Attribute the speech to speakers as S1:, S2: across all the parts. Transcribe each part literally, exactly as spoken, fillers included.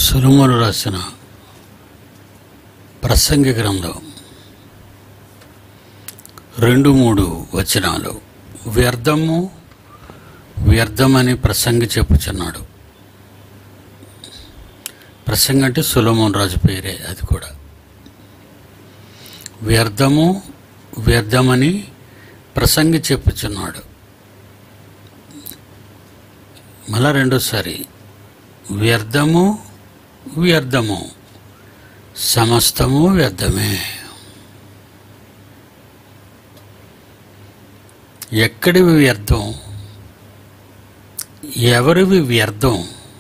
S1: సొలొమోను రాసిన ప్రసంగి గ్రంథం రెండు మూడు వచనాలు. వ్యర్థము వ్యర్థమని ప్రసంగి చెప్పుచున్నాడు. ప్రసంగి అంటే సొలొమోను రాజు పేరే. అది కూడా వ్యర్థము వ్యర్థమని ప్రసంగి చెప్పుచున్నాడు. మళ్ళా రెండోసారి వ్యర్థము వ్యర్థము సమస్తము వ్యర్థమే. ఎక్కడివి వ్యర్థం, ఎవరివి వ్యర్థం,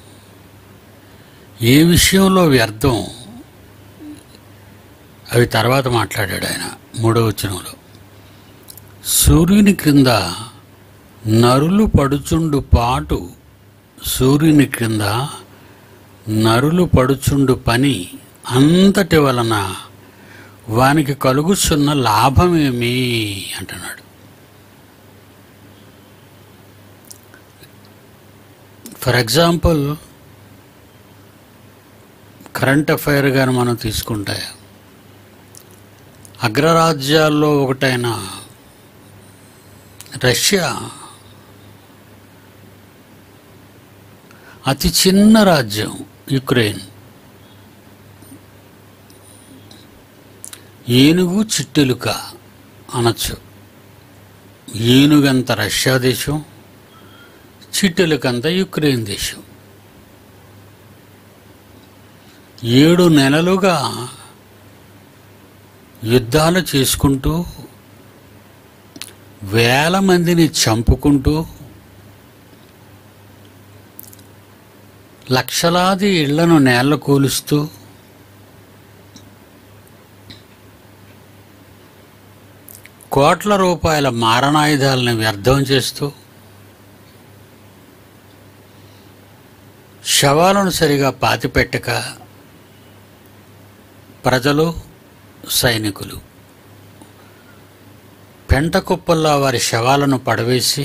S1: ఏ విషయంలో వ్యర్థం, అవి తర్వాత మాట్లాడాడు ఆయన మూడవ వచనంలో. సూర్యుని క్రింద నరులు పడుచుండు పాటు, సూర్యుని క్రింద నరులు పడుచుండు పని అంతటి వలన వానికి కలుగుతున్న లాభమేమి అంటున్నాడు. ఫర్ ఎగ్జాంపుల్ కరెంట్ అఫైర్ గాని మనం తీసుకుంటే, అగ్రరాజ్యాల్లో ఒకటైన రష్యా అతి చిన్న రాజ్యం యుక్రెయిన్. ఏనుగు చిట్టెలుక అనొచ్చు. ఏనుగంత రష్యా దేశం, చిట్టెలుకంత యుక్రెయిన్ దేశం. ఏడు నెలలుగా యుద్ధాలు చేసుకుంటూ వేల మందిని చంపుకుంటూ లక్షలాది ఇళ్లను నేల కూలుస్తూ కోట్ల రూపాయల మారణాయుధాలను వ్యర్థం చేస్తూ శవాలను సరిగా పాతిపెట్టక ప్రజలు సైనికులు పెంట కుప్పల్లో వారి శవాలను పడవేసి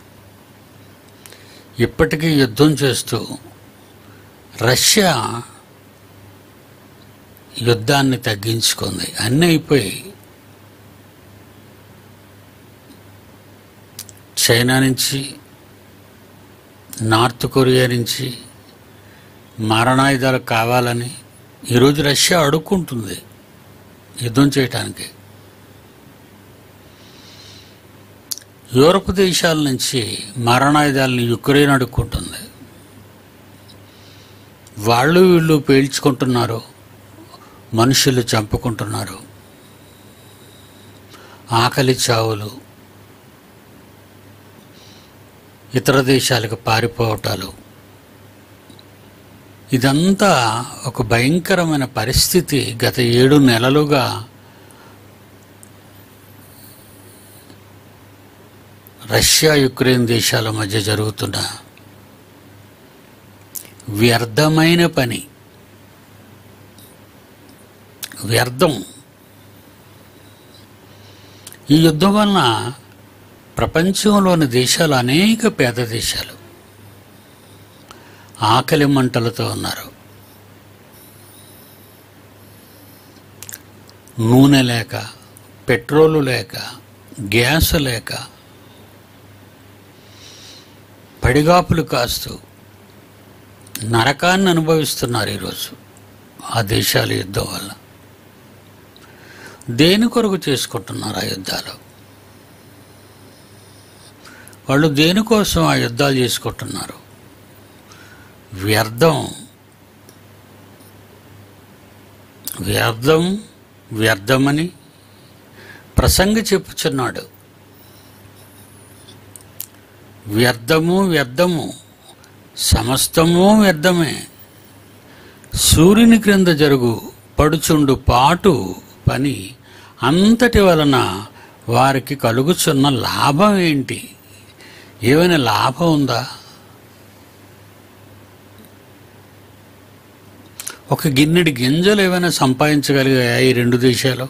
S1: ఇప్పటికీ యుద్ధం చేస్తూ రష్యా యుద్ధాన్ని తగ్గించుకుంది. అన్నీ అయిపోయి చైనా నుంచి, నార్త్ కొరియా నుంచి మారణాయుధాలు కావాలని ఈరోజు రష్యా అడుక్కుంటుంది యుద్ధం చేయటానికి. యూరప్ దేశాల నుంచి మారణాయుధాలని యుక్రెయిన్ అడుక్కుంటుంది. వాళ్ళు వీళ్ళు పేల్చుకుంటున్నారు, మనుషులు చంపుకుంటున్నారు, ఆకలి చావులు, ఇతర దేశాలకు పారిపోవటాలు. ఇదంతా ఒక భయంకరమైన పరిస్థితి గత ఏడు నెలలుగా రష్యా యుక్రెయిన్ దేశాల మధ్య జరుగుతున్న వ్యర్థమైన పని. వ్యర్థం. ఈ యుద్ధం వలన ప్రపంచంలోని దేశాలు, అనేక పేద దేశాలు ఆకలి మంటలతో ఉన్నారు. నూనె లేక, పెట్రోలు లేక, గ్యాస్ లేక పడిగాపులు కాస్తూ నరకాన్ని అనుభవిస్తున్నారు ఈరోజు ఆ దేశాల యుద్ధం వల్ల. దేని కొరకు చేసుకుంటున్నారు ఆ యుద్ధాలు? వాళ్ళు దేనికోసం ఆ యుద్ధాలు చేసుకుంటున్నారు? వ్యర్థం. వ్యర్థం వ్యర్థమని ప్రసంగి చెప్పుచున్నాడు. వ్యర్థము వ్యర్థము సమస్తము వ్యర్థమే. సూర్యుని క్రింద జరుగు పడుచుండు పాటు పని అంతటి వలన వారికి కలుగుచున్న లాభం ఏంటి? ఏమైనా లాభం ఉందా? ఒక గిన్నెడి గింజలు ఏమైనా సంపాదించగలిగాయా ఈ రెండు దేశాలు?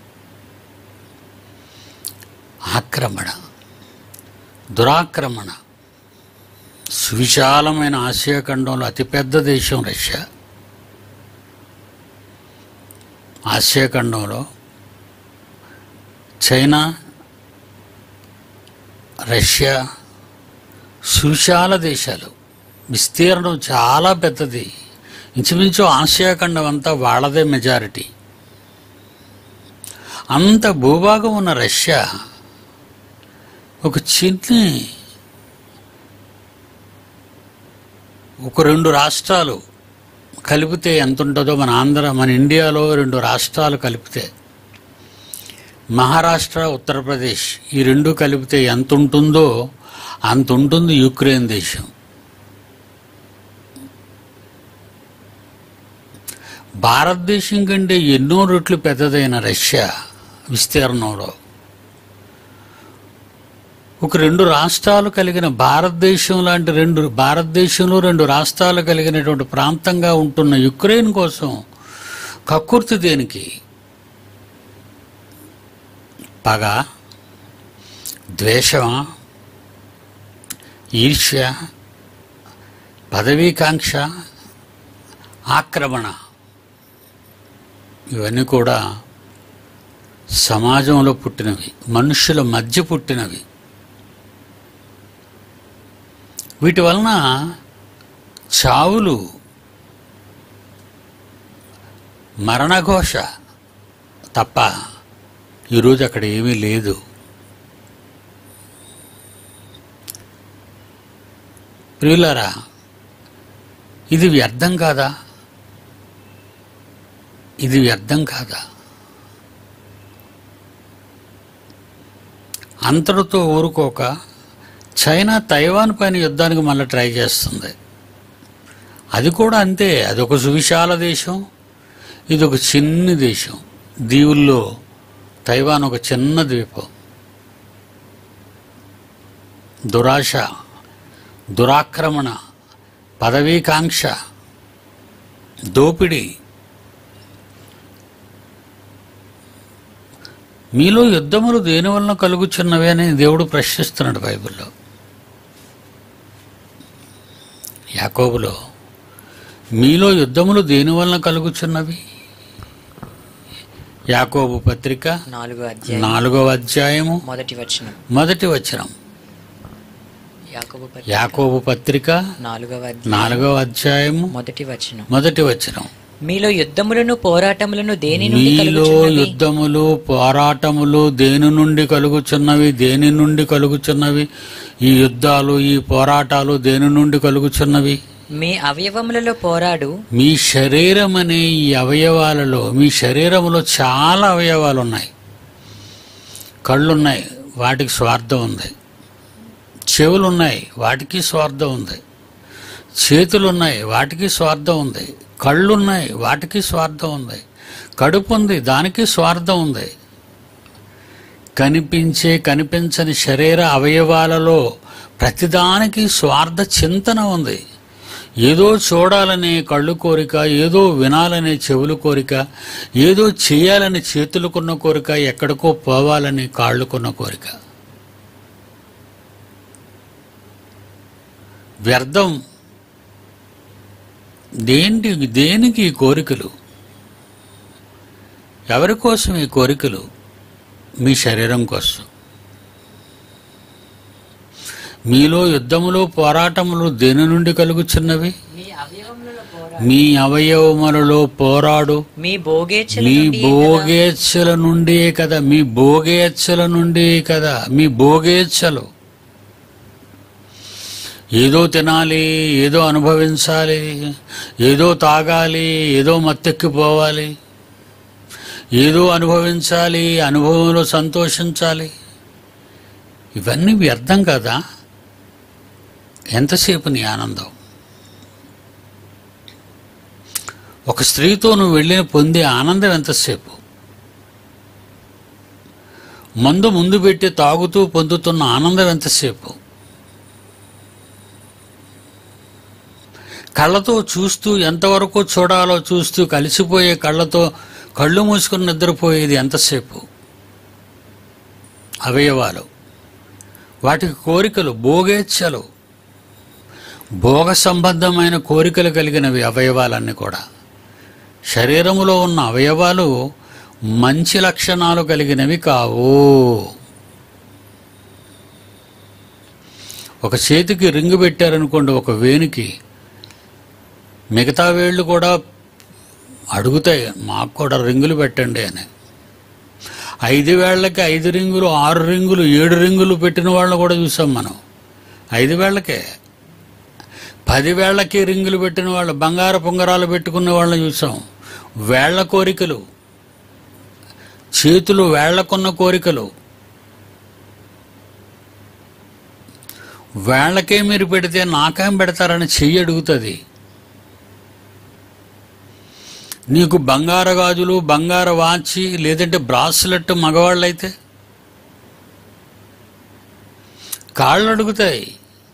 S1: ఆక్రమణ, దురాక్రమణ. సువిశాలమైన ఆసియా ఖండంలో అతిపెద్ద దేశం రష్యా. ఆసియా ఖండంలో చైనా, రష్యా, సుశాల దేశాలు, విస్తీర్ణం చాలా పెద్దది. ఇంచుమించు ఆసియా ఖండం అంతా వాళ్ళదే మెజారిటీ. అంత భూభాగం ఉన్న రష్యా ఒక చిన్ని ఒక రెండు రాష్ట్రాలు కలిపితే ఎంత ఉంటుందో, మన ఆంధ్ర మన ఇండియాలో రెండు రాష్ట్రాలు కలిపితే, మహారాష్ట్ర, ఉత్తరప్రదేశ్ ఈ రెండు కలిపితే ఎంత ఉంటుందో అంత ఉంటుంది యుక్రెయిన్ దేశం. భారతదేశం కంటే ఎన్నో రెట్లు పెద్దదైన రష్యా విస్తీర్ణంలో ఒక రెండు రాష్ట్రాలు కలిగిన భారతదేశం లాంటి రెండు భారతదేశంలో రెండు రాష్ట్రాలు కలిగినటువంటి ప్రాంతంగా ఉంటున్న యుక్రెయిన్ కోసం కక్కుర్తి దేనికి? పగ, ద్వేషమా, ఈర్ష్య, పదవీకాంక్ష, ఆక్రమణ, ఇవన్నీ కూడా సమాజంలో పుట్టినవి, మనుషుల మధ్య పుట్టినవి. వీటి వలన చావులు, మరణఘోష తప్ప ఈరోజు అక్కడ ఏమీ లేదు. ప్రియులారా, ఇది వ్యర్థం కాదా? ఇది వ్యర్థం కాదా? అంతటితో ఊరుకోక చైనా తైవాన్ పైన యుద్ధానికి మళ్ళీ ట్రై చేస్తుంది. అది కూడా అంతే. అదొక సువిశాల దేశం, ఇది ఒక చిన్న దేశం. దీవుల్లో తైవాన్ ఒక చిన్న ద్వీపం. దురాశ, దురాక్రమణ, పదవీకాంక్ష, దోపిడీ. మీలో యుద్ధములు దేని వలన కలుగుచున్నవి అని దేవుడు ప్రశ్నిస్తున్నాడు బైబిల్లో. యాకోబులో మీలో యుద్ధములు దేని వలన కలుగుచున్నవి? యాకోబు పత్రిక నాలుగవ అధ్యాయము
S2: మొదటి వచనం
S1: మొదటి వచనం యాకోబు పత్రిక నాలుగవ అధ్యాయము
S2: మొదటి వచనం
S1: మొదటి వచనం
S2: మీలో యుద్ధములను పోరాటములను దేని నుండి
S1: మీలో యుద్ధములు పోరాటములు దేని నుండి కలుగుచున్నవి? దేని నుండి కలుగుచున్నవి? ఈ యుద్ధాలు, ఈ పోరాటాలు దేని నుండి కలుగుచున్నవి?
S2: మీ అవయవములలో పోరాడు.
S1: మీ శరీరం అనే ఈ అవయవాలలో, మీ శరీరంలో చాలా అవయవాలు ఉన్నాయి. కళ్ళున్నాయి, వాటికి స్వార్థం ఉంది. చెవులున్నాయి, వాటికి స్వార్థం ఉంది. చేతులున్నాయి, వాటికి స్వార్థం ఉంది. కళ్ళున్నాయి, వాటికి స్వార్థం ఉంది. కడుపు ఉంది, దానికి స్వార్థం ఉంది. కనిపించే కనిపించని శరీర అవయవాలలో ప్రతిదానికి స్వార్థ చింతన ఉంది. ఏదో చూడాలనే కళ్ళు కోరిక, ఏదో వినాలనే చెవులు కోరిక, ఏదో చేయాలని చేతులకున్న కోరిక, ఎక్కడికో పోవాలని కాళ్ళుకున్న కోరిక. వ్యర్థం. దేనికి దేనికి ఈ కోరికలు? ఎవరి కోసం ఈ కోరికలు? మీ శరీరం కోసం. మీలో యుద్ధములు పోరాటములు దేని నుండి కలుగుచున్నవి? మీ అవయవములలో పోరాడు.
S2: మీ భోగేచ్ఛల
S1: మీ భోగేచ్ఛల నుండే కదా, మీ భోగేచ్ఛల నుండే కదా, మీ భోగేచ్ఛలు. ఏదో తినాలి, ఏదో అనుభవించాలి, ఏదో తాగాలి, ఏదో మత్తెక్కిపోవాలి, ఏదో అనుభవించాలి, అనుభవంలో సంతోషించాలి. ఇవన్నీ వ్యర్థం కదా? ఎంతసేపు నీ ఆనందం? ఒక స్త్రీతో నువ్వు వెళ్ళిన పొందే ఆనందం ఎంతసేపు? మందు ముందు పెట్టి తాగుతూ పొందుతున్న ఆనందం ఎంతసేపు? కళ్ళతో చూస్తూ ఎంతవరకు చూడాలో చూస్తూ కలిసిపోయే కళ్ళతో కళ్ళు మూసుకుని నిద్రపోయేది ఎంతసేపు? అవయవాలు, వాటికి కోరికలు, భోగేచ్ఛలు, భోగ సంబంధమైన కోరికలు కలిగినవి అవయవాలన్నీ కూడా. శరీరములో ఉన్న అవయవాలు మంచి లక్షణాలు కలిగినవి కావు. ఒక చేతికి రింగు పెట్టారనుకోండి, ఒక వేనికి, మిగతా వేళ్ళు కూడా అడుగుతాయి, మాకు కూడా రింగులు పెట్టండి అని. ఐదు వేళ్లకి ఐదు రింగులు, ఆరు రింగులు, ఏడు రింగులు పెట్టిన వాళ్ళని కూడా చూసాం మనం. ఐదు వేళ్లకే పది వేళ్లకి రింగులు పెట్టిన వాళ్ళు, బంగారు పొంగరాలు పెట్టుకున్న వాళ్ళని చూసాం. వేళ్ల కోరికలు, చేతులు వేళ్లకున్న కోరికలు. వేళ్లకే మీరు పెడితే నాకేం పెడతారని చెయ్యి అడుగుతుంది. నీకు బంగారు గాజులు, బంగారు వాచి, లేదంటే బ్రాస్లెట్ మగవాళ్ళైతే కాళ్ళు అడుగుతాయి.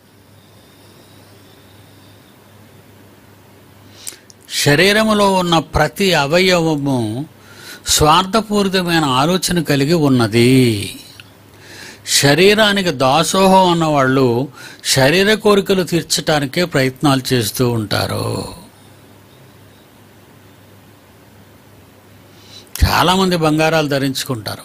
S1: శరీరములో ఉన్న ప్రతి అవయవము స్వార్థపూరితమైన ఆలోచన కలిగి ఉన్నది. శరీరానికి దాసోహం అన్నవాళ్ళు శరీర కోరికలు తీర్చడానికే ప్రయత్నాలు చేస్తూ ఉంటారు. చాలామంది బంగారాలు ధరించుకుంటారు.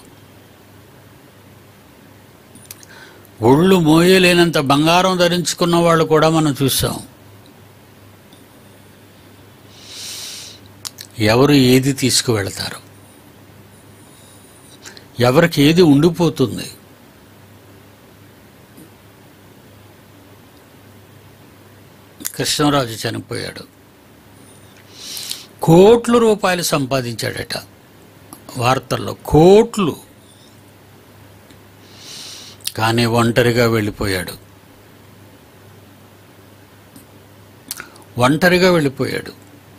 S1: ఒళ్ళు మోయలేనంత బంగారం ధరించుకున్న వాళ్ళు కూడా మనం చూసాం. ఎవరు ఏది తీసుకువెళతారు, ఎవరికి ఏది ఉండిపోతుంది? కృష్ణరాజు చనిపోయాడు, కోట్ల రూపాయలు సంపాదించాడట. వార్తల్లో కోట్లు. కానీ ఒంటరిగా వెళ్ళిపోయాడు. ఒంటరిగా వెళ్ళిపోయాడు.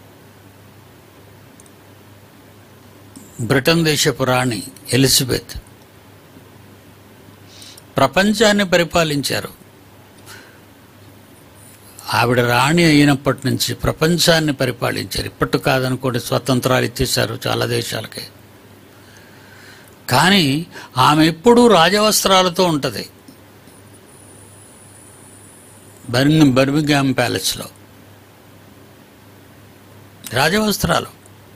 S1: బ్రిటన్ దేశపు రాణి ఎలిజబెత్ ప్రపంచాన్ని పరిపాలించారు. ఆవిడ రాణి అయినప్పటి నుంచి ప్రపంచాన్ని పరిపాలించారు. ఇప్పటి కాదనుకోండి, స్వతంత్రాలు ఇచ్చేశారు చాలా దేశాలకి. కానీ ఆమె ఎప్పుడూ రాజవస్త్రాలతో ఉంటుంది. బర్మింగ్ బర్మింగ్హామ్ ప్యాలెస్లో రాజవస్త్రాలు.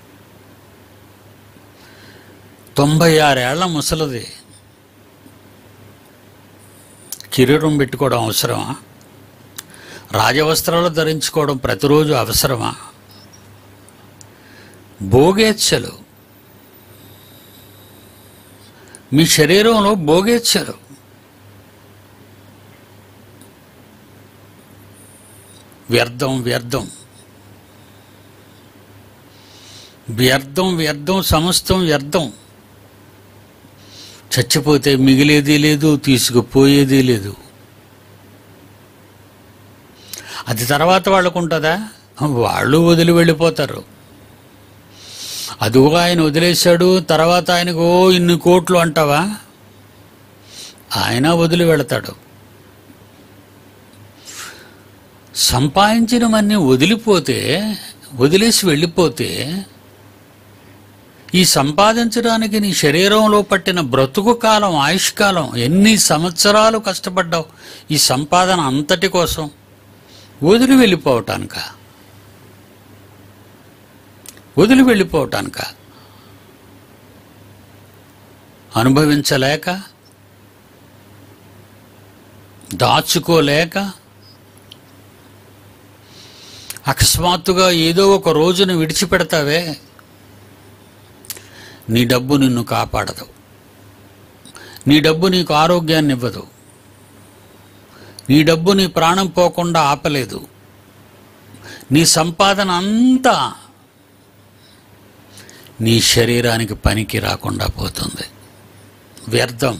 S1: తొంభై ఆరేళ్ల ముసలిది. కిరీటం పెట్టుకోవడం అవసరమా? రాజవస్త్రాలు ధరించుకోవడం ప్రతిరోజు అవసరమా? భోగేచ్ఛలు, మీ శరీరంలో భోగేచ్ఛలు. వ్యర్థం వ్యర్థం వ్యర్థం వ్యర్థం సమస్తం వ్యర్థం. చచ్చిపోతే మిగిలేది లేదు, తీసుకుపోయేది లేదు. అది తర్వాత వాళ్ళకు ఉంటుందా? వాళ్ళు వదిలి వెళ్ళిపోతారు. అదిగో ఆయన వదిలేశాడు, తర్వాత ఆయనకు ఓ ఇన్ని కోట్లు అంటావా? ఆయన వదిలి వెళతాడు. సంపాదించినవన్నీ వదిలిపోతే, వదిలేసి వెళ్ళిపోతే, ఈ సంపాదించడానికి నీ శరీరంలో పట్టిన బ్రతుకు కాలం, ఆయుష్కాలం, ఎన్ని సంవత్సరాలు కష్టపడ్డావు ఈ సంపాదన అంతటి కోసం, వదిలి వెళ్ళిపోవటానిక? వదిలి వెళ్ళిపోవటానిక? అనుభవించలేక, దాచుకోలేక, అకస్మాత్తుగా ఏదో ఒక రోజును విడిచిపెడతావే, నీ డబ్బు నిన్ను కాపాడదు. నీ డబ్బు నీకు ఆరోగ్యాన్ని ఇవ్వదు. నీ డబ్బు నీ ప్రాణం పోకుండా ఆపలేదు. నీ సంపాదన అంతా నీ శరీరానికి పనికి రాకుండా పోతుంది. వ్యర్థం,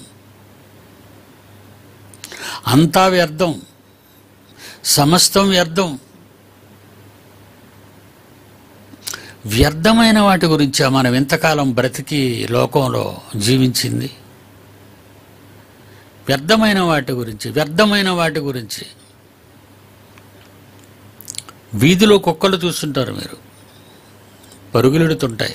S1: అంతా వ్యర్థం, సమస్తం వ్యర్థం. వ్యర్థమైన వాటి గురించా మనం ఎంతకాలం బ్రతికి లోకంలో జీవించింది? వ్యర్థమైన వాటి గురించి, వ్యర్థమైన వాటి గురించి. వీధిలో కుక్కలు చూస్తుంటారు మీరు, పరుగులెడుతుంటాయి.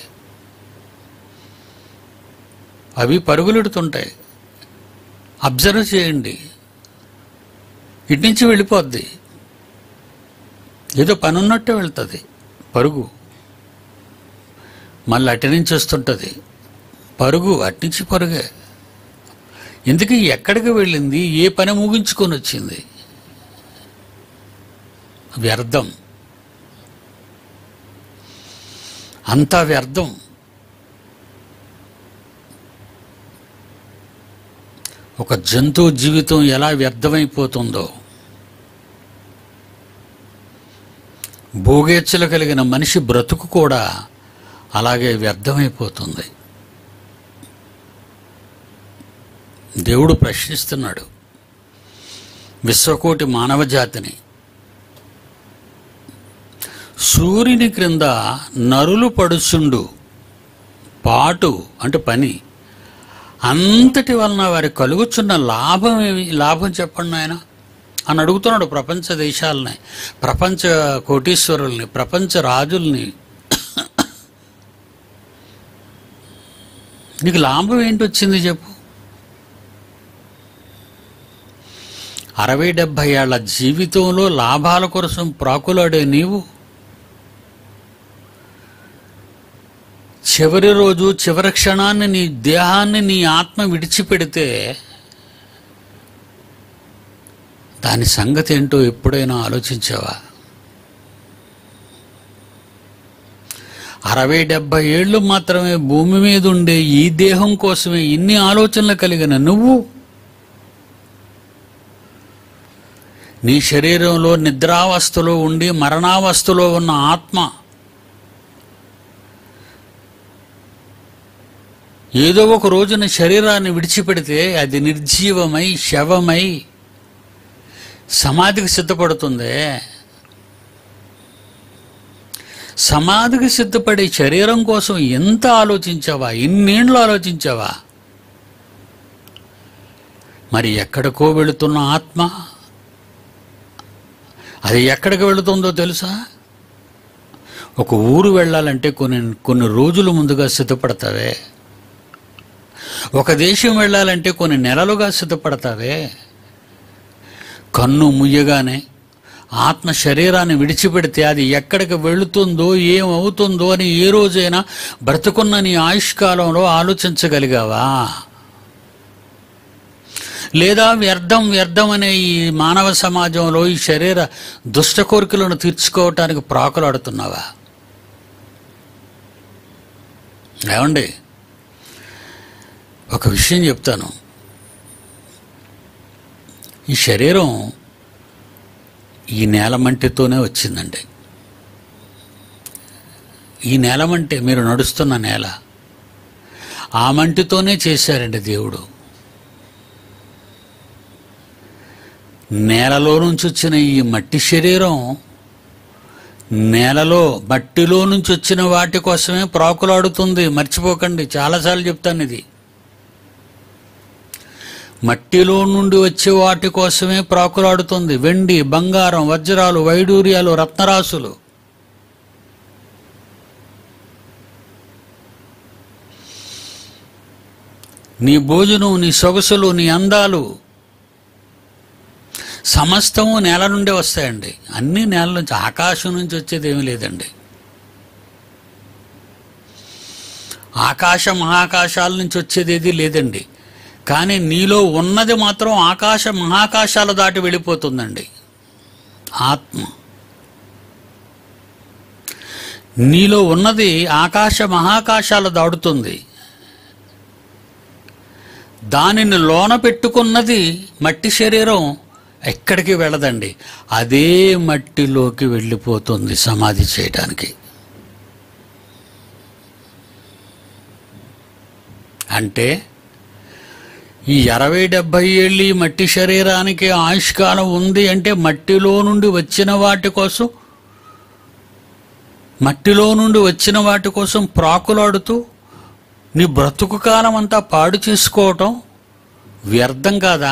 S1: అవి పరుగులెడుతుంటాయి. అబ్జర్వ్ చేయండి. ఇటు నుంచి వెళ్ళిపోద్ది, ఏదో పనున్నట్టే వెళ్తుంది పరుగు. మళ్ళీ అటు నుంచి వస్తుంటుంది పరుగు, అట్నుంచి పరుగే. ఎందుకు ఎక్కడికి వెళ్ళింది? ఏ పని ముగించుకొని వచ్చింది? వ్యర్థం, అంతా వ్యర్థం. ఒక జంతువు జీవితం ఎలా వ్యర్థమైపోతుందో, భోగేచ్ఛలు కలిగిన మనిషి బ్రతుకు కూడా అలాగే వ్యర్థమైపోతుంది. దేవుడు ప్రశ్నిస్తున్నాడు విశ్వకోటి మానవ జాతిని. సూర్యుని క్రింద నరులు పడుచుండు పాటు అంటే పని అంతటి వలన వారి కలుగుచున్న లాభం ఏమి? లాభం చెప్పండి ఆయన అని అడుగుతున్నాడు ప్రపంచ దేశాలని, ప్రపంచ కోటీశ్వరుల్ని, ప్రపంచ రాజుల్ని. నీకు లాభం ఏంటి వచ్చింది చెప్పు? అరవై డెబ్భై ఏళ్ల జీవితంలో లాభాల కోసం ప్రాకులాడే నీవు చివరి రోజు చివరి క్షణాన్ని నీ దేహాన్ని నీ ఆత్మ విడిచిపెడితే దాని సంగతి ఏంటో ఎప్పుడైనా ఆలోచించావా? అరవై డెబ్బై ఏళ్ళు మాత్రమే భూమి మీద ఉండే ఈ దేహం కోసమే ఇన్ని ఆలోచనలు కలిగిన నువ్వు నీ శరీరంలో నిద్రావస్థలో ఉండి మరణావస్థలో ఉన్న ఆత్మ ఏదో ఒక రోజున శరీరాన్ని విడిచిపెడితే అది నిర్జీవమై శవమై సమాధికి సిద్ధపడుతుంది. సమాధికి సిద్ధపడే శరీరం కోసం ఎంత ఆలోచించావా? ఇన్నేళ్ళు ఆలోచించావా? మరి ఎక్కడికో వెళుతున్న ఆత్మ అది ఎక్కడికి వెళుతుందో తెలుసా? ఒక ఊరు వెళ్ళాలంటే కొన్ని కొన్ని రోజులు ముందుగా సిద్ధపడతావే. ఒక దేశం వెళ్ళాలంటే కొన్ని నెలలుగా సిద్ధపడతావే. కన్ను ముయ్యగానే ఆత్మ శరీరాన్ని విడిచిపెడితే అది ఎక్కడికి వెళుతుందో ఏమవుతుందో అని ఏ రోజైనా బ్రతుకున్న నీ ఆయుష్కాలంలో ఆలోచించగలిగావా? లేదా వ్యర్థం వ్యర్థం అనే ఈ మానవ సమాజంలో ఈ శరీర దుష్ట కోరికలను తీర్చుకోవటానికి ప్రాకులాడుతున్నావా? ఏమండి, ఒక విషయం చెప్తాను. ఈ శరీరం ఈ నేలమంటితోనే వచ్చిందండి. ఈ నేలమంటే మీరు నడుస్తున్న నేల, ఆ మంటితోనే చేశారండి దేవుడు. నేలలో నుంచి వచ్చిన ఈ మట్టి శరీరం నేలలో మట్టిలో నుంచి వచ్చిన వాటి కోసమే ప్రాకులాడుతుంది. మర్చిపోకండి, చాలాసార్లు చెప్తాను ఇది. మట్టిలో నుండి వచ్చే వాటి కోసమే ప్రాకులాడుతుంది. వెండి, బంగారం, వజ్రాలు, వైడూర్యాలు, రత్నరాసులు. నీ భోజనం, నీ సొగసులు, నీ అందాలు సమస్తము నేల నుండే వస్తాయండి. అన్నీ నేల నుంచి, ఆకాశం నుంచి వచ్చేది ఏమీ లేదండి. ఆకాశ మహాకాశాల నుంచి వచ్చేది ఏది లేదండి. కానీ నీలో ఉన్నది మాత్రం ఆకాశ మహాకాశాలు దాటి వెళ్ళిపోతుందండి. ఆత్మ నీలో ఉన్నది ఆకాశ మహాకాశాలు దాటుతుంది. దానిని లోన పెట్టుకున్నది మట్టి శరీరం ఎక్కడికి వెళ్ళదండి. అదే మట్టిలోకి వెళ్ళిపోతుంది సమాధి చేయడానికి. అంటే ఈ అరవై డెబ్బై ఏళ్ళు ఈ మట్టి శరీరానికి ఆయుష్కాలం ఉంది అంటే మట్టిలో నుండి వచ్చిన వాటి కోసం మట్టిలో నుండి వచ్చిన వాటి కోసం ప్రాకులాడుతూ నీ బ్రతుకు కాలం అంతా పాడు చేసుకోవటం వ్యర్థం కాదా?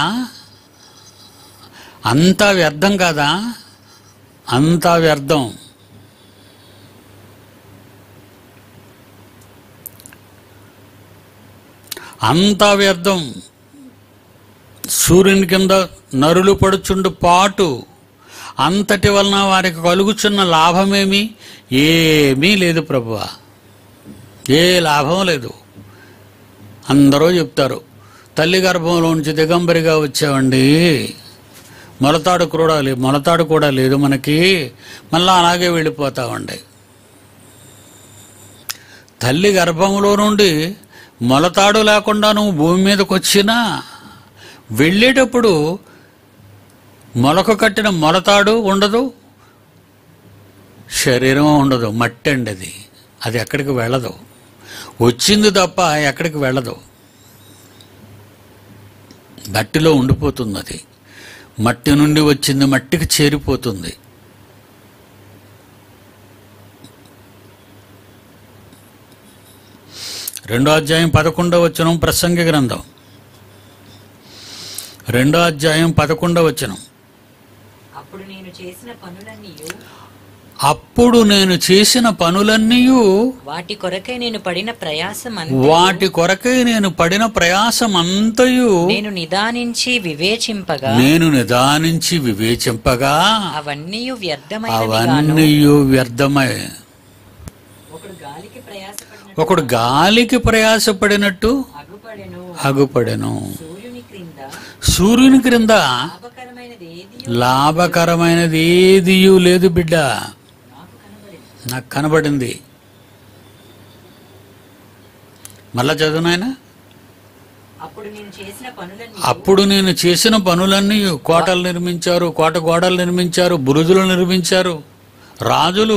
S1: అంతా వ్యర్థం కాదా? అంతా వ్యర్థం. అంతా వ్యర్థం. సూర్యుని కింద నరులు పడుచుండు పాటు అంతటి వలన వారికి కలుగుచున్న లాభమేమి? ఏమీ లేదు ప్రభువా. ఏ లాభం లేదు. అందరూ చెప్తారు, తల్లి గర్భంలో నుంచి దిగంబరిగా వచ్చామండి, మొలతాడు కూడా లేదు మొలతాడు కూడా లేదు మనకి, మళ్ళీ అలాగే వెళ్ళిపోతామండి. తల్లి గర్భంలో నుండి మొలతాడు లేకుండా నువ్వు భూమి మీదకి వచ్చినా వెళ్ళేటప్పుడు మొలక కట్టిన మొలతాడు ఉండదు, శరీరం ఉండదు, మట్టి అండి అది. అది ఎక్కడికి వెళ్ళదు, వచ్చింది తప్ప ఎక్కడికి వెళ్ళదు, మట్టిలో ఉండిపోతుంది. అది మట్టి నుండి వచ్చింది మట్టికి చేరిపోతుంది. రెండో అధ్యాయం పదకొండవ వచనం, ప్రసంగి గ్రంథం రెండో అధ్యాయం పదకొండవ వచనం.
S2: అప్పుడు నేను చేసిన పనులన్నీయు
S1: అప్పుడు నేను చేసిన పనులన్నీ
S2: వాటి కొరకై నేను పడిన ప్రయాసం
S1: వాటి కొరకై నేను పడిన ప్రయాసం అంతయు
S2: నేను నిదానించి వివేచింపగా
S1: నేను నిదానించి వివేచింపగా
S2: అవన్నీ
S1: అవన్నీ
S2: వ్యర్థమైనవిగాను
S1: వ్యర్థమై
S2: ఒకడు గాలికి ప్రయాసపడిన
S1: ఒకడు గాలికి ప్రయాసపడినట్టు
S2: అగుపడెను.
S1: అగుపడెను.
S2: సూర్యుని క్రింద
S1: సూర్యుని క్రింద
S2: లాభకరమైనది ఏది
S1: లాభకరమైనది ఏదియూ లేదు బిడ్డ,
S2: నాకు కనబడింది.
S1: నాకు కనబడింది. మళ్ళా చదువు నాయనా.
S2: అప్పుడు నేను చేసిన పనులన్నీ
S1: అప్పుడు నేను చేసిన పనులన్నీ కోటలు నిర్మించారు, కోట గోడలు నిర్మించారు, బురుజులు నిర్మించారు రాజులు.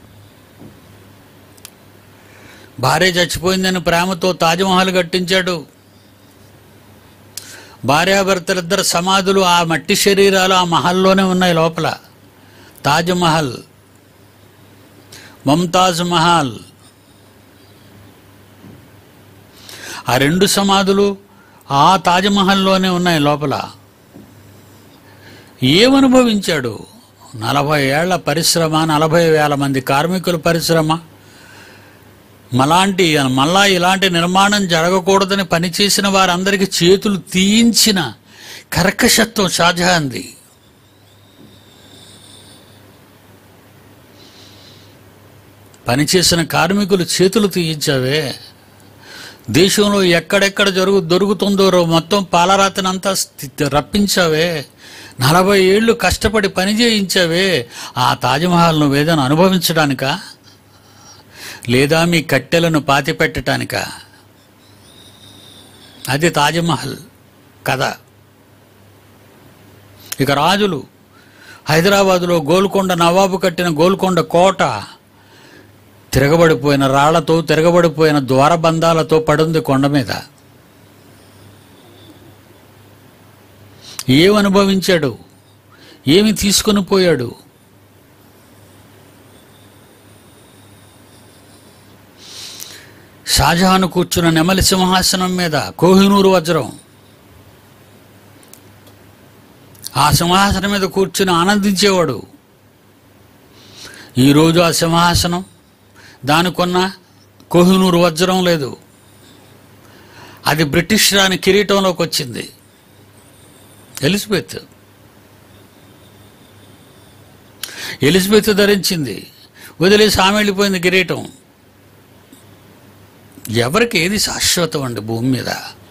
S1: భార్య చచ్చిపోయిందని ప్రేమతో తాజ్మహల్ కట్టించాడు. భార్యాభర్తలిద్దరు సమాధులు ఆ మట్టి శరీరాలు ఆ మహల్లోనే ఉన్నాయి లోపల. తాజ్మహల్, ముంతాజ్ మహల్, ఆ రెండు సమాధులు ఆ తాజ్మహల్లోనే ఉన్నాయి లోపల. ఏమనుభవించాడు? నలభై ఏళ్ల పరిశ్రమ, నలభై వేల మంది కార్మికుల పరిశ్రమ. మలాంటి మళ్ళా ఇలాంటి నిర్మాణం జరగకూడదని పనిచేసిన వారందరికీ చేతులు తీయించిన కర్కశత్వం షాజహాన్ది. పనిచేసిన కార్మికులు చేతులు తీయించావే. దేశంలో ఎక్కడెక్కడ జరుగు దొరుకుతుందో మొత్తం పాలరాతినంతా రప్పించావే. నలభై ఏళ్ళు కష్టపడి పని చేయించావే. ఆ తాజ్మహల్ నువ్వేదైనా అనుభవించడానికా, లేదా మీ కట్టెలను పాతిపెట్టడానికా? అది తాజ్మహల్ కథ. ఇక రాజులు, హైదరాబాదులో గోల్కొండ నవాబు కట్టిన గోల్కొండ కోట తిరగబడిపోయిన రాళ్లతో, తిరగబడిపోయిన ద్వారబంధాలతో పడుంది కొండ మీద. ఏమనుభవించాడు? ఏమి తీసుకుని పోయాడు? షాజహాన్ కూర్చున్న నెమలి సింహాసనం మీద కోహినూరు వజ్రం. ఆ సింహాసనం మీద కూర్చుని ఆనందించేవాడు. ఈరోజు ఆ సింహాసనం, దానికొన్న కోహినూరు వజ్రం లేదు. అది బ్రిటిష్ రాణి కిరీటంలోకి వచ్చింది. ఎలిజబెత్ ఎలిజబెత్ ధరించింది, వదిలేసి ఆమె వెళ్ళిపోయింది కిరీటం. ఎవరికి ఏది శాశ్వతం అండి భూమి మీద?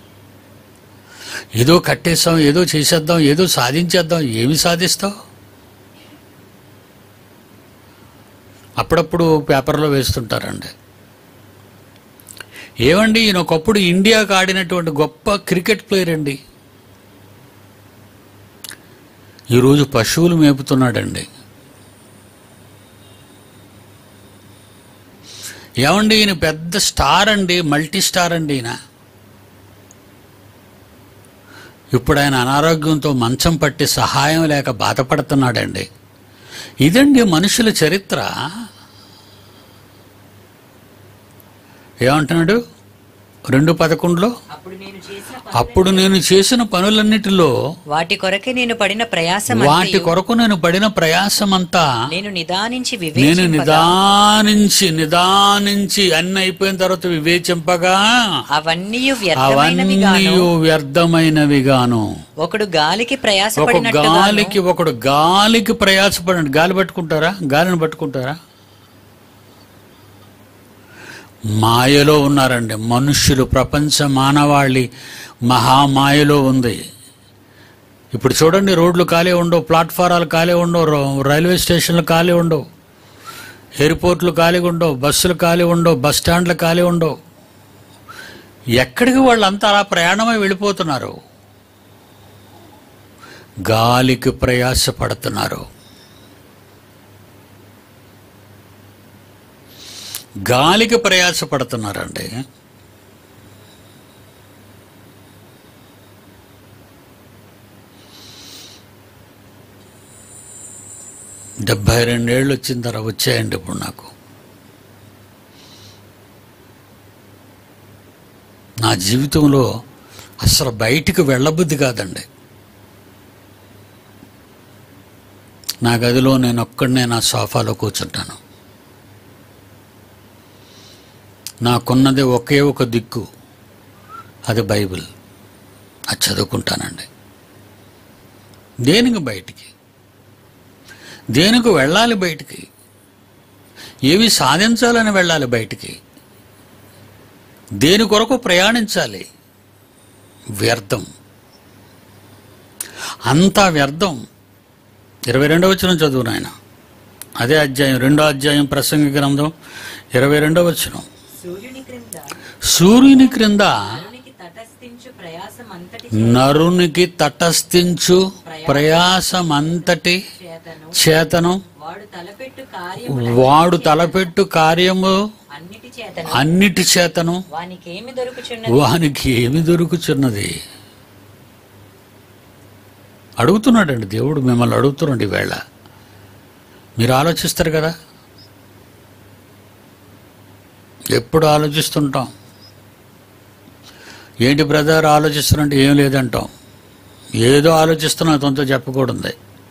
S1: ఏదో కట్టేస్తాం, ఏదో చేసేద్దాం, ఏదో సాధించేద్దాం. ఏమి సాధిస్తావు? అప్పుడప్పుడు పేపర్లో వేస్తుంటారండి, ఏమండి ఈయన ఒకప్పుడు ఇండియాకు ఆడినటువంటి గొప్ప క్రికెట్ ప్లేయర్ అండి, ఈరోజు పశువులు మేపుతున్నాడండి. ఏమండి ఈయన పెద్ద స్టార్ అండి, మల్టీ స్టార్ అండి ఈయన, ఇప్పుడు ఆయన అనారోగ్యంతో మంచం పట్టి సహాయం లేక బాధపడుతున్నాడండి. ఇదండి మనుషుల చరిత్ర. ఏమంటున్నాడు రెండు పదకొండులో?
S2: అప్పుడు నేను చేసిన
S1: అప్పుడు నేను చేసిన పనులన్నిటిలో
S2: వాటి కొరకే నేను పడిన ప్రయాసం
S1: వాటి కొరకు నేను పడిన ప్రయాసమంతా
S2: నేను నిదానించి
S1: నేను
S2: వివేచింపగా
S1: నిదానించి నిదానించి అన్ని అయిపోయిన తర్వాత వివేచింపగా
S2: అవన్నీ
S1: అవన్నీ
S2: వ్యర్థమైనవిగాను
S1: వ్యర్థమైనవిగాను.
S2: ఒకడు గాలికి
S1: ఒక
S2: ప్రయాసపడినట్టుగాను
S1: గాలికి ఒకడు గాలికి ప్రయాసపడండి. గాలి పట్టుకుంటారా? గాలిని పట్టుకుంటారా? మాయలో ఉన్నారండి మనుష్యులు. ప్రపంచ మానవాళి మహామాయలో ఉంది. ఇప్పుడు చూడండి, రోడ్లు ఖాళీ ఉండవు, ప్లాట్ఫారాలు ఖాళీ ఉండవు, రైల్వే స్టేషన్లు ఖాళీ ఉండవు, ఎయిర్పోర్ట్లు ఖాళీగా ఉండవు, బస్సులు ఖాళీ ఉండవు, బస్ స్టాండ్లు ఖాళీ ఉండవు. ఎక్కడికి వాళ్ళంతా అలా ప్రయాణమై వెళ్ళిపోతున్నారు. గాలికి ప్రయాసపడుతున్నారు. గాలికి ప్రయాసపడుతున్నారండి. డెబ్భై రెండేళ్ళు వచ్చిన తర్వాత వచ్చాయండి ఇప్పుడు నాకు. నా జీవితంలో అసలు బయటికి వెళ్ళబుద్ధి కాదండి. నా గదిలో నేను ఒక్కడనే నా సోఫాలో కూర్చుంటాను. నాకున్నది ఒకే ఒక దిక్కు, అది బైబిల్. అది చదువుకుంటానండి. దేనికి బయటికి, దేనికి వెళ్ళాలి బయటికి, ఏవి సాధించాలని వెళ్ళాలి బయటికి, దేని కొరకు ప్రయాణించాలి? వ్యర్థం, అంతా వ్యర్థం. ఇరవై రెండవ వచనం చదువు నాయన. అదే అధ్యాయం, రెండో అధ్యాయం ప్రసంగి గ్రంథం ఇరవై రెండవ వచనం.
S2: సూర్యుని క్రింద
S1: సూర్యుని క్రింద
S2: నరునికి తటస్థించు ప్రయాసమంతటి
S1: నరునికి తటస్థించు ప్రయాసమంతటి
S2: చేతను
S1: చేతను
S2: వాడు తలపెట్టు కార్యము
S1: వాడు తలపెట్టు కార్యము
S2: అన్నిటి చేతను
S1: అన్నిటి చేతను
S2: వానికేమి దొరుకుచున్నది?
S1: వానికి ఏమి దొరుకుచున్నది? అడుగుతున్నాడండి దేవుడు, మిమ్మల్ని అడుగుతున్నాడు ఈవేళ. మీరు ఆలోచిస్తారు కదా, ఎప్పుడు ఆలోచిస్తుంటాం. ఏంటి బ్రదర్ ఆలోచిస్తున్నట్టు? ఏం లేదంటాం. ఏదో ఆలోచిస్తున్నా తనతో చెప్పకూడదు.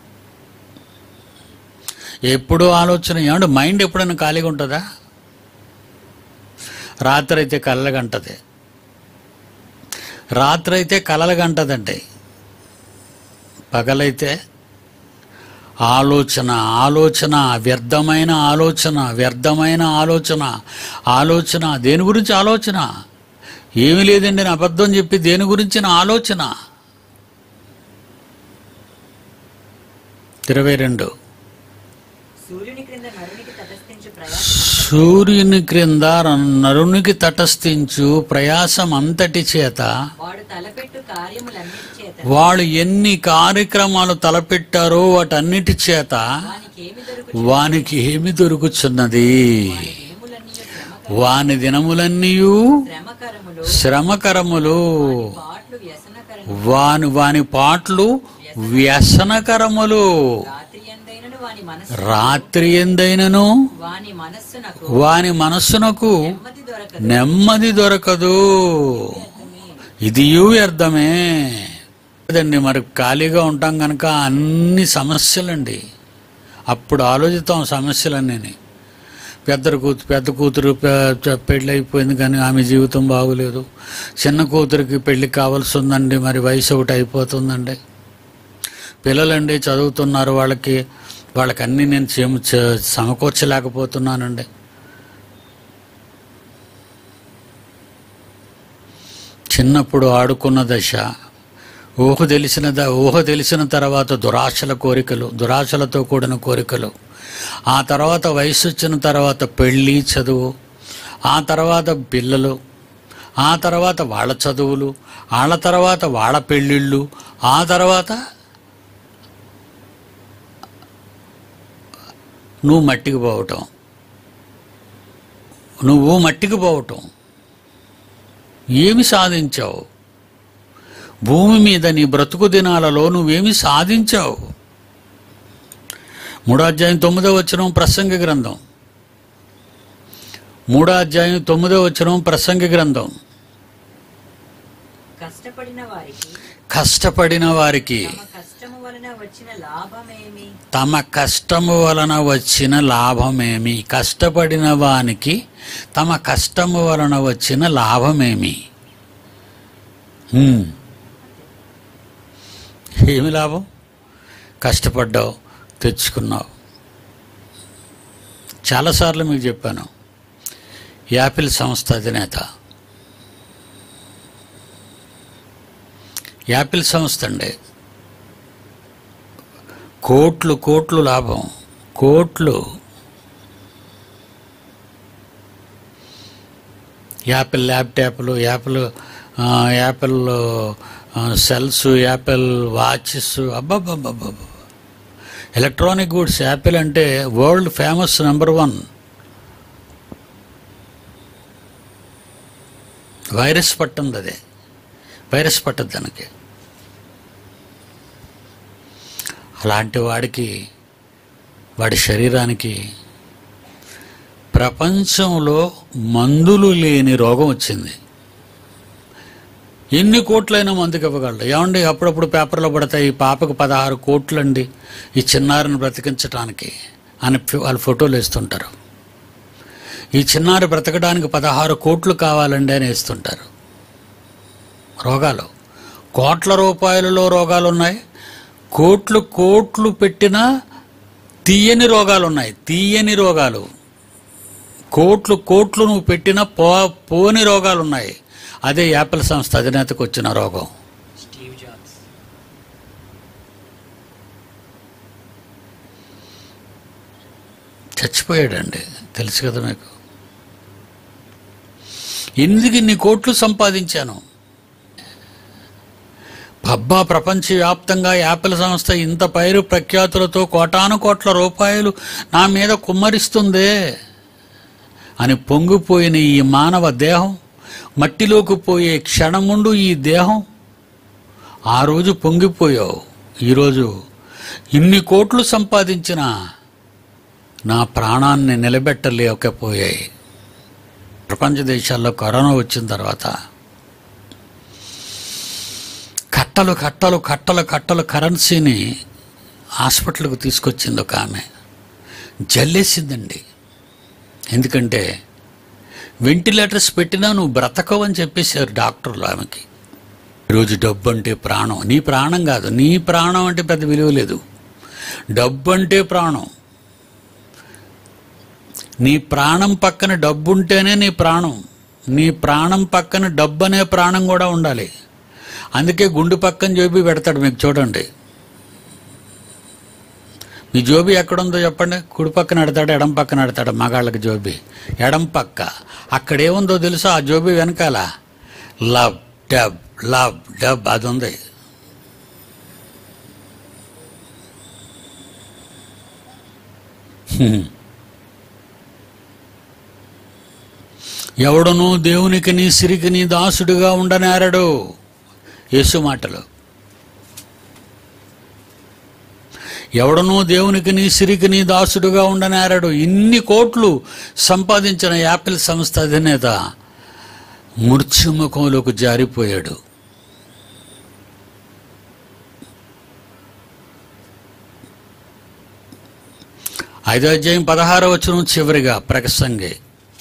S1: ఎప్పుడు ఆలోచన. ఏమంటే మైండ్ ఎప్పుడైనా ఖాళీగా ఉంటుందా? రాత్రి అయితే కలలుగంటది, రాత్రి అయితే కలలుగంటదండి. పగలైతే ఆలోచన ఆలోచన వ్యర్థమైన ఆలోచన వ్యర్థమైన ఆలోచన ఆలోచన దేని గురించి ఆలోచన? ఏమీ లేదండి నేను అబద్ధం చెప్పి దేని గురించిన ఆలోచన? ఇరవై రెండు.
S2: సూర్యుని క్రింద నరునికి తటస్థించు ప్రయాసం
S1: సూర్యుని క్రింద నరునికి తటస్థించు ప్రయాసం అంతటి చేత
S2: వాడు తలపెట్టు కార్యములన్నిటి చేత
S1: వాళ్ళు ఎన్ని కార్యక్రమాలు తలపెట్టారో వాటన్నిటి చేత
S2: వానికేమి దొరుకు
S1: వానికి ఏమి దొరుకుచున్నది?
S2: దినములన్నీ
S1: వాని దినములన్నీ
S2: శ్రమకరములు
S1: శ్రమకరములు,
S2: పాటలు వ్యసనకరములు
S1: వాని వాని పాటలు వ్యసనకరములు.
S2: రాత్రి ఎందైనను వాని మనస్సు
S1: రాత్రి ఎందైనను
S2: వాని మనస్సునకు
S1: వాని మనస్సునకు
S2: నెమ్మది దొరకదు.
S1: నెమ్మది దొరకదు. ఇది వ్యర్థమే కదండి. మరి ఖాళీగా ఉంటాం కనుక అన్ని సమస్యలండి. అప్పుడు ఆలోచిస్తాం సమస్యలన్నీ. పెద్ద కూతురు పెద్ద కూతురు పెళ్ళి అయిపోయింది కానీ ఆమె జీవితం బాగోలేదు. చిన్న కూతురికి పెళ్ళి కావాల్సి ఉందండి, మరి వయసు ఒకటి అయిపోతుందండి. పిల్లలండి చదువుతున్నారు, వాళ్ళకి వాళ్ళకి అన్నీ నేను సమకూర్చలేకపోతున్నానండి. చిన్నప్పుడు ఆడుకున్న దశ, ఊహ తెలిసిన ద ఊహ తెలిసిన తర్వాత దురాశల కోరికలు, దురాశలతో కూడిన కోరికలు. ఆ తర్వాత వయసు వచ్చిన తర్వాత పెళ్ళి, చదువు, ఆ తర్వాత పిల్లలు, ఆ తర్వాత వాళ్ళ చదువులు, వాళ్ళ తర్వాత వాళ్ళ పెళ్ళిళ్ళు, ఆ తర్వాత నువ్వు మట్టికి పోవటం, నువ్వు మట్టికి పోవటం. ఏమి సాధించావు భూమి మీద? నీ బ్రతుకు దినాలలో నువ్వేమి సాధించావు? మూడో అధ్యాయం తొమ్మిదో వచనం ప్రసంగి గ్రంథం. మూడో అధ్యాయం తొమ్మిదో వచనం ప్రసంగి గ్రంథం.
S2: కష్టపడిన వారికి
S1: కష్టపడిన వారికి
S2: తమ కష్టము వలన వచ్చిన లాభమేమి?
S1: తమ కష్టము వలన వచ్చిన లాభమేమి? కష్టపడిన వానికి తమ కష్టము వలన వచ్చిన లాభమేమి? హ్మ్. ఏమి లాభం? కష్టపడ్డావు, తెచ్చుకున్నావు. చాలాసార్లు మీకు చెప్పాను, యాపిల్ సంస్థ అధినేత. యాపిల్ సంస్థ అండి, కోట్లు కోట్లు లాభం, కోట్లు. యాపిల్ ల్యాప్టాప్లు, Apple Apple cells, Apple watches, అబ్బాబ్బాబ్బా, ఎలక్ట్రానిక్ గూడ్స్. యాపిల్ అంటే world famous number one. Virus పట్టింది, అదే వైరస్ పట్టదు దానికి. అలాంటి వాడికి, వాడి శరీరానికి ప్రపంచంలో మందులు లేని రోగం వచ్చింది. ఎన్ని కోట్లైనా మందుకి ఇవ్వగలడు. ఏమండి, అప్పుడప్పుడు పేపర్లో పడతాయి, ఈ పాపకు పదహారు కోట్లండి ఈ చిన్నారిని బ్రతికించడానికి అని వాళ్ళు ఫోటోలు వేస్తుంటారు. ఈ చిన్నారి బ్రతకడానికి పదహారు కోట్లు కావాలండి అని వేస్తుంటారు. రోగాలు కోట్ల రూపాయలలో రోగాలు ఉన్నాయి, కోట్లు కోట్లు పెట్టినా తీయని రోగాలు ఉన్నాయి. తీయని రోగాలు, కోట్లు కోట్లు నువ్వు పెట్టినా పో పోని రోగాలు ఉన్నాయి. అదే యాపిల్ సంస్థ అధినేతకు వచ్చిన రోగం.
S2: Steve jobs.
S1: చచ్చిపోయాడండి, తెలుసు కదా మీకు. ఎందుకు ఇన్ని కోట్లు సంపాదించాను? పబ్బా, ప్రపంచవ్యాప్తంగా యాపిల్ సంస్థ ఇంత పైరు ప్రఖ్యాతులతో కోటాను కోట్ల రూపాయలు నా మీద కుమ్మరిస్తుందే అని పొంగిపోయిన ఈ మానవ దేహం, మట్టిలోకి పోయే క్షణముండు ఈ దేహం. ఆ రోజు పొంగిపోయావు, ఈరోజు ఇన్ని కోట్లు సంపాదించిన నా ప్రాణాన్ని నిలబెట్టలేకపోయాయి. ప్రపంచ దేశాల్లో కరోనా వచ్చిన తర్వాత కట్టలు కట్టలు కట్టలు కట్టలు కరెన్సీని హాస్పిటల్కు తీసుకొచ్చింది ఒక ఆమె. జల్లేసిందండి. ఎందుకంటే వెంటిలేటర్స్ పెట్టినా నువ్వు బ్రతకవని చెప్పేశారు డాక్టర్లు ఆమెకి. ఈరోజు డబ్బు అంటే ప్రాణం. నీ ప్రాణం కాదు, నీ ప్రాణం అంటే పెద్ద విలువ లేదు. డబ్బు అంటే ప్రాణం. నీ ప్రాణం పక్కన డబ్బు ఉంటేనే నీ ప్రాణం. నీ ప్రాణం పక్కన డబ్బు అనే ప్రాణం కూడా ఉండాలి. అందుకే గుండు పక్కన జోబీ పెడతాడు. మీకు చూడండి, మీ జోబీ ఎక్కడుందో చెప్పండి. కుడి పక్కన పెడతాడు, ఎడం పక్కన పెడతాడు. మగాళ్ళకి జోబీ ఎడం పక్క. అక్కడేముందో తెలుసా? ఆ జోబీ వెనకాల లవ్ డబ్ లవ్ డబ్ అది ఉంది. ఎవడనూ దేవునికి నీ సిరికి నీ దాసుడుగా ఉండనేరడు. యేసు మాటలు. ఎవడనూ దేవునికి నీ సిరికి నీ దాసుడుగా ఉండనేరడు. ఇన్ని కోట్లు సంపాదించిన యాపిల్ సంస్థ అధినేత మృత్యుముఖంలోకి జారిపోయాడు. ఐదో అధ్యాయం పదహారో వచనం చివరిగా ప్రసంగి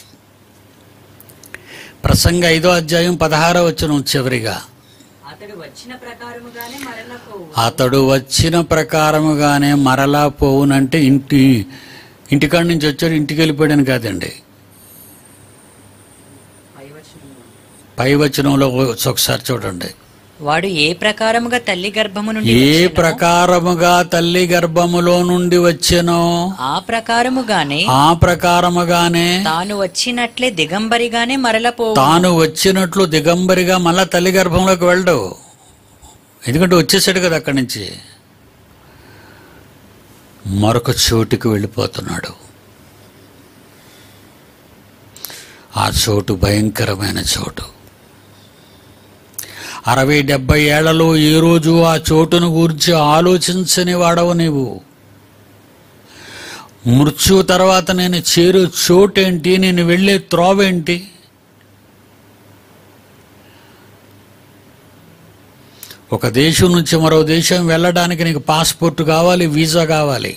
S1: ప్రసంగ ఐదో అధ్యాయం పదహారో వచనం చివరిగా
S2: అతడు వచ్చిన ప్రకారముగానే మరలా పోవు.
S1: అతడు వచ్చిన ప్రకారముగానే మరలా పోవునంటే ఇంటి ఇంటికాడి నుంచి వచ్చాడు, ఇంటికి వెళ్ళిపోయాడని కాదండి. పై వచనంలో ఒకసారి చూడండి.
S2: వాడు ఏ ప్రకారముగా తల్లి గర్భము నుండి
S1: ఏ ప్రకారముగా తల్లి గర్భములో నుండి వచ్చెనో
S2: ఆ ప్రకారముగానే
S1: ఆ ప్రకారముగానే
S2: తాను వచ్చినట్లే దిగంబరిగానే మరల పోవు.
S1: తాను వచ్చినట్లు దిగంబరిగా మళ్ళా తల్లి గర్భంలోకి వెళ్ళడు. ఎందుకంటే వచ్చేసాడు కదా అక్కడి నుంచి. మరొక చోటుకి వెళ్ళిపోతున్నాడు. ఆ చోటు భయంకరమైన చోటు. అరవై డెబ్బై ఏళ్లలో ఏ రోజు ఆ చోటును గురించి ఆలోచించని వాడవు నీవు. మృత్యు తర్వాత నేను చేరు చోటేంటి, నేను వెళ్ళే త్రోవేంటి? ఒక దేశం నుంచి మరో దేశం వెళ్ళడానికి నీకు పాస్పోర్ట్ కావాలి, వీసా కావాలి.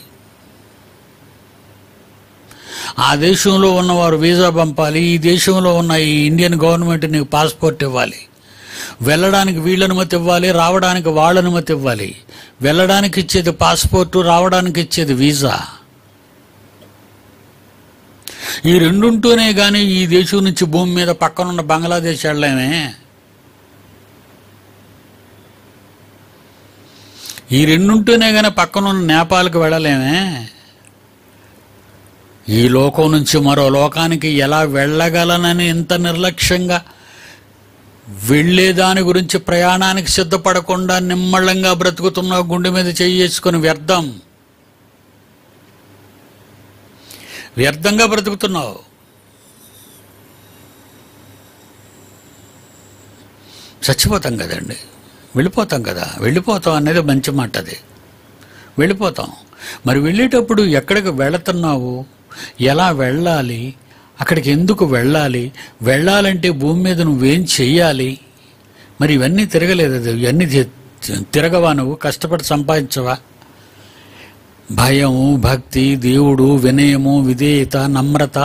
S1: ఆ దేశంలో ఉన్నవారు వీసా పంపాలి. ఈ దేశంలో ఉన్న ఈ ఇండియన్ గవర్నమెంట్ నీకు పాస్పోర్ట్ ఇవ్వాలి. వెళ్ళడానికి వీళ్ళ అనుమతి ఇవ్వాలి, రావడానికి వాళ్ళ అనుమతి ఇవ్వాలి. వెళ్ళడానికి ఇచ్చేది పాస్పోర్టు, రావడానికి ఇచ్చేది వీసా. ఈ రెండుంటూనే కానీ ఈ దేశం నుంచి భూమి మీద పక్కనున్న బంగ్లాదేశ్ వెళ్ళలేమే. ఈ రెండుంటూనే కానీ పక్కనున్న నేపాల్కి వెళ్ళలేమే. ఈ లోకం నుంచి మరో లోకానికి ఎలా వెళ్ళగలనని ఇంత నిర్లక్ష్యంగా వెళ్ళేదాని గురించి ప్రయాణానికి సిద్ధపడకుండా నిమ్మళంగా బ్రతుకుతున్నావు. గుండె మీద చేసుకొని వ్యర్థం వ్యర్థంగా బ్రతుకుతున్నావు. చచ్చిపోతాం కదండి, వెళ్ళిపోతాం కదా. వెళ్ళిపోతాం అనేది మంచి మాట, అది వెళ్ళిపోతాం. మరి వెళ్ళేటప్పుడు ఎక్కడికి వెళుతున్నావు, ఎలా వెళ్ళాలి, అక్కడికి ఎందుకు వెళ్ళాలి, వెళ్ళాలంటే భూమి మీద నువ్వేం చెయ్యాలి? మరి ఇవన్నీ తిరగలేదు, ఇవన్నీ తిరగవా? నువ్వు కష్టపడి సంపాదించవా? భయము, భక్తి, దేవుడు, వినయము, విధేయత, నమ్రత,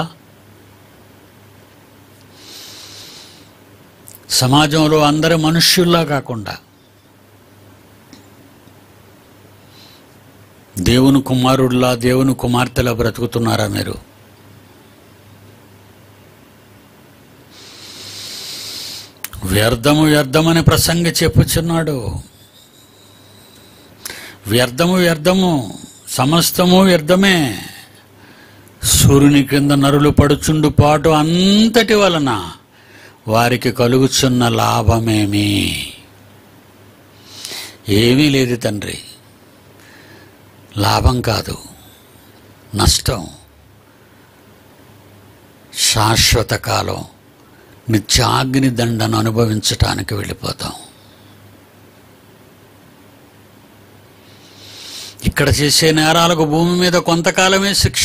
S1: సమాజంలో అందరి మనుష్యుల్లా కాకుండా దేవుని కుమారుల్లా, దేవుని కుమార్తెలా బ్రతుకుతున్నారా మీరు? వ్యర్థము వ్యర్థమని ప్రసంగి చెప్పుచున్నాడు. వ్యర్థము వ్యర్థము, సమస్తము వ్యర్థమే. సూర్యుని క్రింద నరులు పడుచుండు పాటు అంతటి వలన వారికి కలుగుచున్న లాభమేమి? ఏమీ లేదు తండ్రి. లాభం కాదు, నష్టం. శాశ్వత కాలం నిత్యాగ్ని దండను అనుభవించటానికి వెళ్ళిపోతాం. ఇక్కడ చేసే నేరాలకు భూమి మీద కొంతకాలమే శిక్ష.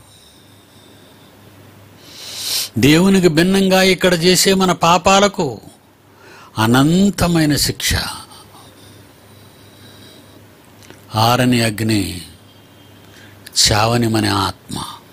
S1: దేవునికి భిన్నంగా ఇక్కడ చేసే మన పాపాలకు అనంతమైన శిక్ష. ఆరని అగ్ని, చావని మన ఆత్మ.